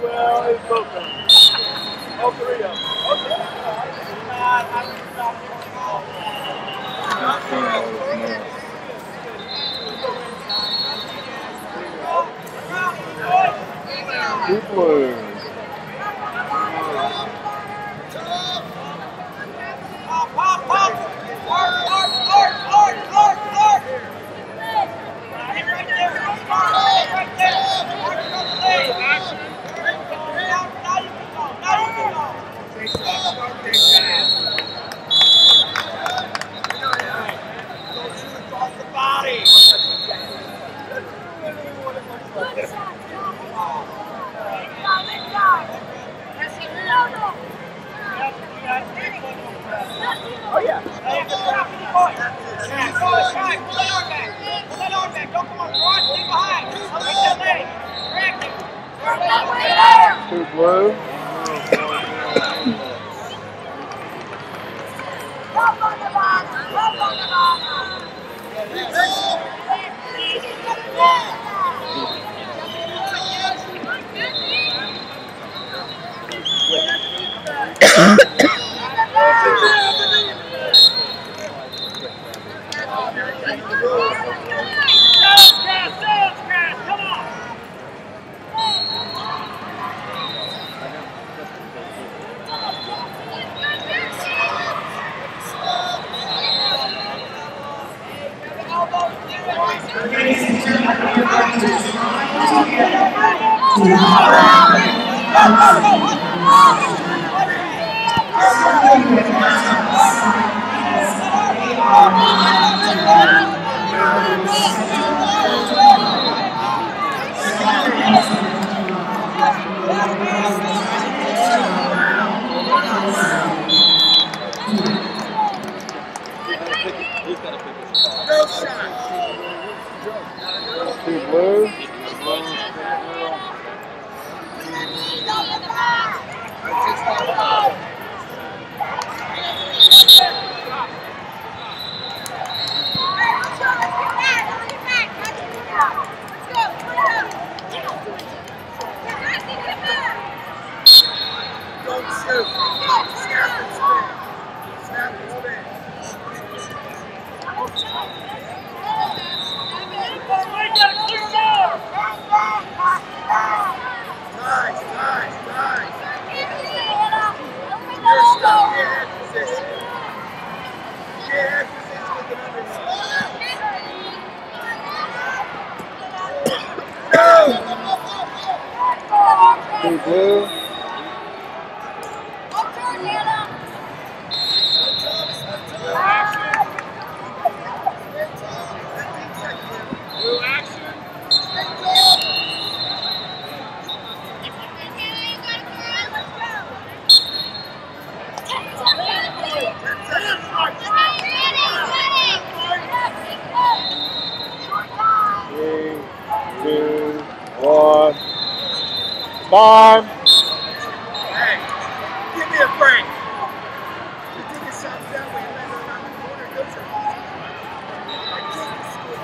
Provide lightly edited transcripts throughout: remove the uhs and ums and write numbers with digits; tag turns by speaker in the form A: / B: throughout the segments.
A: Well, it's both of them. All three of them. Okay.
B: Two blues.
A: Oh, yeah.
B: Two blue. Two blue. Two blue. Three, two, one. Time.
A: Hey, give me a break. You think it's something that way, man, around the corner, those are easy. I take the school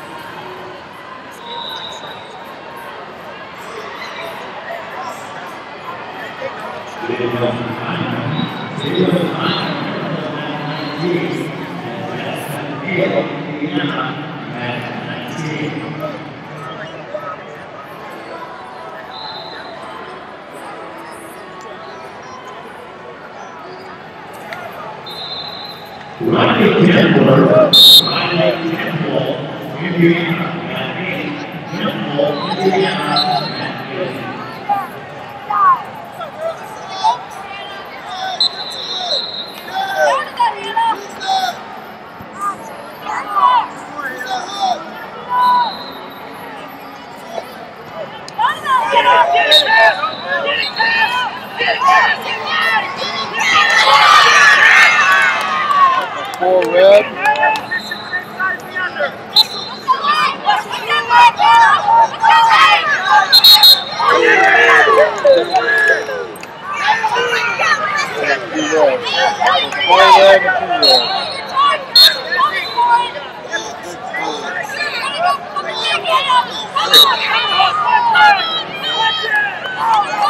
B: Four red.
C: Get up!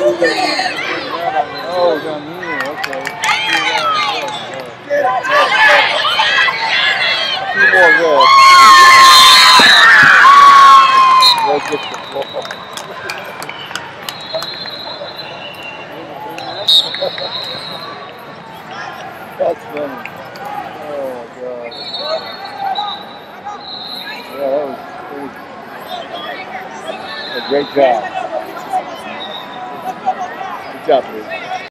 B: Oh, down here. Okay.
A: Get it.
B: Two more red. Red gets the floor. That's funny. Oh my God. Yeah, that was a great job. Good job, Bruce.